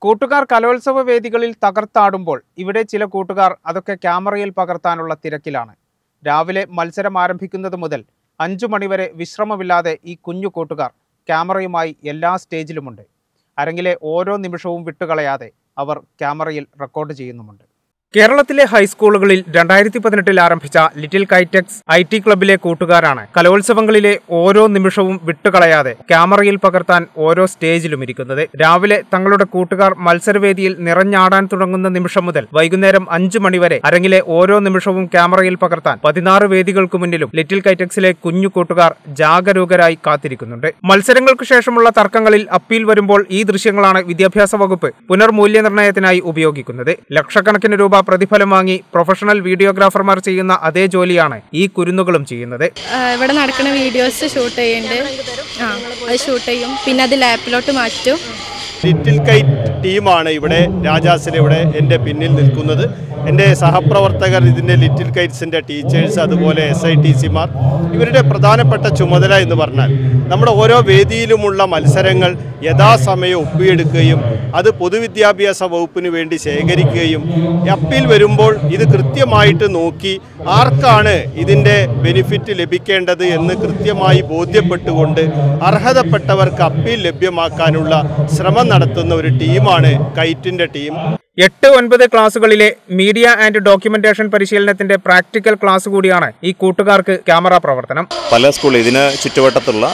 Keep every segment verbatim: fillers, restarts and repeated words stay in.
കൂട്ടുകാർ കലോത്സവ വേദികളിൽ തകർത്താടുമ്പോൾ ഇവിടെ ചില കൂട്ടുകാർ അതൊക്കെ ക്യാമറയിൽ പകർത്താനുള്ള തിരക്കിലാണ്. രാവിലെ മത്സരം ആരംഭിക്കുന്നത് മുതൽ അഞ്ചു മണിവരെ വിശ്രമമില്ലാതെ ഈ കുഞ്ഞു കൂട്ടുകാർ ക്യാമറയുമായി എല്ലാ സ്റ്റേജിലുമുണ്ട്. അരങ്ങിലെ ഓരോ നിമിഷവും വിട്ടുകളയാതെ അവർ ക്യാമറയിൽ റെക്കോർഡ് ചെയ്യുന്നുമുണ്ട്. കേരളത്തിലെ ഹൈസ്കൂളുകളിൽ രണ്ടായിരത്തി പതിനെട്ടിൽ ആരംഭിച്ച ലിറ്റിൽ കൈറ്റക്സ് ഐ ടി ക്ലബിലെ കൂട്ടുകാരാണ് കലോത്സവങ്ങളിലെ ഓരോ നിമിഷവും വിട്ടുകളയാതെ ക്യാമറയിൽ പകർത്താൻ ഓരോ സ്റ്റേജിലും ഇരിക്കുന്നത്. രാവിലെ തങ്ങളുടെ കൂട്ടുകാർ മത്സരവേദിയിൽ നിറഞ്ഞാടാൻ തുടങ്ങുന്ന നിമിഷം മുതൽ വൈകുന്നേരം അഞ്ചു മണിവരെ അരങ്ങിലെ ഓരോ നിമിഷവും ക്യാമറയിൽ പകർത്താൻ പതിനാറ് വേദികൾക്ക് മുന്നിലും ലിറ്റിൽ കൈറ്റക്സിലെ കുഞ്ഞു കൂട്ടുകാർ ജാഗരൂകരായി കാത്തിരിക്കുന്നുണ്ട്. മത്സരങ്ങൾക്ക് ശേഷമുള്ള തർക്കങ്ങളിൽ അപ്പീൽ വരുമ്പോൾ ഈ ദൃശ്യങ്ങളാണ് വിദ്യാഭ്യാസ വകുപ്പ് പുനർമൂല്യനിർണ്ണയത്തിനായി ഉപയോഗിക്കുന്നത്. ലക്ഷക്കണക്കിന് രൂപ പ്രതിഫലം വാങ്ങി പ്രൊഫഷണൽ വീഡിയോഗ്രാഫർമാർ ചെയ്യുന്ന അതേ ജോലിയാണ് ഈ കുരുന്നുകളും ചെയ്യുന്നത്. ഇവിടെ നടക്കുന്ന വീഡിയോസ് ഷൂട്ട് ചെയ്യുന്നുണ്ട്, ആ അത് ഷൂട്ട് ചെയ്യും, പിന്നെ അത് ലാപ്പിലോട്ട് മാറ്റും. ലിറ്റിൽ കൈറ്റ് ടീമാണ് ഇവിടെ രാജാസിൽ ഇവിടെ എൻ്റെ പിന്നിൽ നിൽക്കുന്നത്. എൻ്റെ സഹപ്രവർത്തകർ ഇതിൻ്റെ ലിറ്റിൽ കൈറ്റ്സിൻ്റെ ടീച്ചേഴ്സ്, അതുപോലെ എസ് ഐ ടി സിമാർ. ഇവരുടെ പ്രധാനപ്പെട്ട ചുമതല എന്ന് പറഞ്ഞാൽ നമ്മുടെ ഓരോ വേദിയിലുമുള്ള മത്സരങ്ങൾ യഥാസമയം ഒപ്പിയെടുക്കുകയും അത് പൊതുവിദ്യാഭ്യാസ വകുപ്പിന് വേണ്ടി ശേഖരിക്കുകയും അപ്പീൽ വരുമ്പോൾ ഇത് കൃത്യമായിട്ട് നോക്കി ആർക്കാണ് ഇതിൻ്റെ ബെനിഫിറ്റ് ലഭിക്കേണ്ടത് എന്ന് കൃത്യമായി ബോധ്യപ്പെട്ടുകൊണ്ട് അർഹതപ്പെട്ടവർക്ക് അപ്പീൽ ലഭ്യമാക്കാനുള്ള ശ്രമം നടത്തുന്ന ഒരു ടീമാണ് കൈറ്റിൻ്റെ ടീം. എട്ട് ഒൻപത് ക്ലാസുകളിലെ മീഡിയ ആൻഡ് ഡോക്യുമെന്റേഷൻ പരിശീലനത്തിന്റെ പ്രാക്ടിക്കൽ ക്ലാസ് കൂടിയാണ് ഈ കൂട്ടുകാർക്ക് ക്യാമറ പ്രവർത്തനം. പല സ്കൂൾ ഇതിന് ചുറ്റുവട്ടത്തുള്ള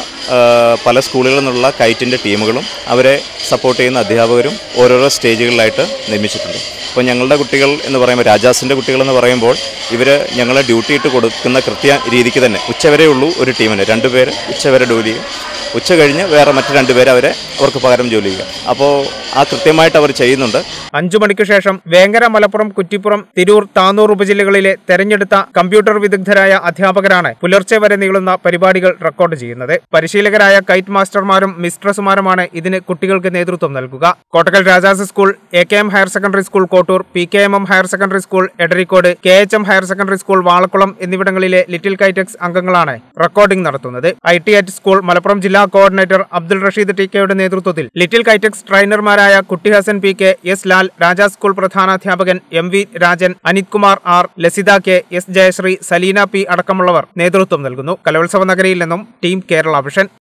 പല സ്കൂളുകളിൽ നിന്നുള്ള കൈറ്റിൻ്റെ ടീമുകളും അവരെ സപ്പോർട്ട് ചെയ്യുന്ന അധ്യാപകരും ഓരോരോ സ്റ്റേജുകളിലായിട്ട് നിർമ്മിച്ചിട്ടുണ്ട്. അപ്പോൾ ഞങ്ങളുടെ കുട്ടികൾ എന്ന് പറയുമ്പോൾ രാജാസിൻ്റെ കുട്ടികൾ എന്ന് പറയുമ്പോൾ ഇവർ ഞങ്ങളെ ഡ്യൂട്ടി ഇട്ട് കൊടുക്കുന്ന കൃത്യ രീതിക്ക് തന്നെ ഉച്ചവരെ ഉള്ളൂ ഒരു ടീമിന് രണ്ടുപേർ ഉച്ചവരെ ജോലി ചെയ്യും, ഉച്ച കഴിഞ്ഞ് വേറെ മറ്റു രണ്ടുപേരെ അവരെ അവർക്ക് പകരം ജോലി ചെയ്യുക. അപ്പോൾ ആ കൃത്യമായിട്ട് അവർ ചെയ്യുന്നുണ്ട്. അഞ്ചു മണിക്ക് ശേഷം വേങ്ങര, മലപ്പുറം, കുറ്റിപ്പുറം, തിരൂർ, താനൂർ ഉപജില്ലകളിലെ തെരഞ്ഞെടുത്ത കമ്പ്യൂട്ടർ വിദഗ്ധരായ അധ്യാപകരാണ് പുലർച്ചെ വരെ നീളുന്ന പരിപാടികൾ റെക്കോർഡ് ചെയ്യുന്നത്. പരിശീലകരായ കൈറ്റ് മാസ്റ്റർമാരും മിസ്ട്രസുമാരുമാണ് ഇതിന് കുട്ടികൾക്ക് നേതൃത്വം നൽകുക. Kottakkal Rajas school, A K M higher secondary school Kottur, P K M M higher secondary school Edarikode, K H M higher secondary school Valakkulam എന്നിവിടങ്ങളിലെ ലിറ്റിൽ കൈറ്റക്സ് അംഗങ്ങളാണ് റെക്കോർഡിംഗ് നടത്തുന്നത്. I T at school Malappuram ജില്ലാ കോർഡിനേറ്റർ അബ്ദുൾ റഷീദ് ടി കെയുടെ നേതൃത്വത്തിൽ ലിറ്റിൽ കൈറ്റക്സ് ട്രെയിനർമാരായ Kutty Hasan P K, S Lal, Rajas school പ്രധാനാധ്യാപകൻ M V Rajan, Anith Kumar R, Lasitha K, S Jayashree, Saleena P അടക്കമുള്ളവർ നേതൃത്വം നൽകുന്നു. കലോത്സവ നഗരിയിൽ നിന്നും ടീം കേരള വിഷൻ.